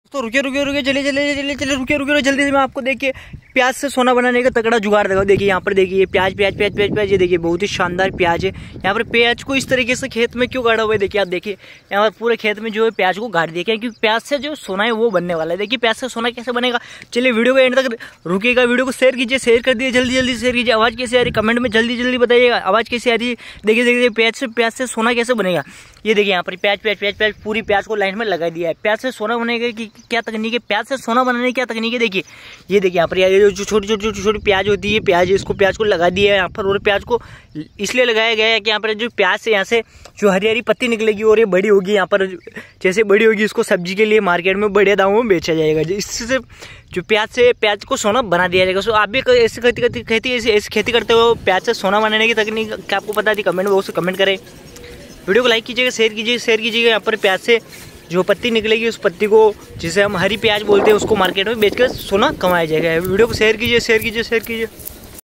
तो रुके चलिए जल्दी से मैं आपको देखिए प्याज से सोना बनाने का तगड़ा जुगाड़ देखो। देखिए यहाँ पर देखिए प्याज ये देखिए बहुत ही शानदार प्याज है। यहाँ पर प्याज को इस तरीके से खेत में क्यों गाड़ा हुआ है देखिए आप देखिए यहाँ पर पूरे खेत में जो है प्याज को गाड़ दिया क्योंकि प्याज से जो सोना है वो बनने वाला है। देखिए प्याज से सोना कैसे बनेगा, चलिए वीडियो को एंड तक रुकेगा, वीडियो को शेयर कीजिए, शेयर कर दिए जल्दी शेयर कीजिए। आवाज़ कैसे आ रही कमेंट में जल्दी बताइएगा, आवाज़ कैसे आ रही है। देखिए प्याज से सोना कैसे बनेगा। ये देखिए यहाँ पर प्याज पूरी प्याज को लाइन में लगा दिया है। प्याज से सोना बनेगा कि क्या तकनीक है, प्याज से सोना बनाने की क्या तकनीक है देखिए। ये देखिए यहाँ पर जो छोटी प्याज होती है प्याज को लगा दिया है यहाँ पर। और प्याज को इसलिए लगाया गया है कि यहाँ पर जो प्याज से यहाँ से जो हरी पत्ती निकलेगी और ये बड़ी होगी, यहाँ पर जैसे बड़ी होगी इसको सब्जी के लिए मार्केट में बढ़िया दामों में बेचा जाएगा। इससे जो प्याज को सोना बना दिया जाएगा। सो आप भी ऐसी खेती करते हो प्याज से सोना बनाने की तकनीक क्या आपको पता थी, कमेंट बॉक्स में कमेंट करें। वीडियो को लाइक कीजिएगा, शेयर कीजिएगा। यहाँ पर प्याज से जो पत्ती निकलेगी उस पत्ती को जिसे हम हरी प्याज बोलते हैं उसको मार्केट में बेचकर सोना कमाया जाएगा। वीडियो को शेयर कीजिए।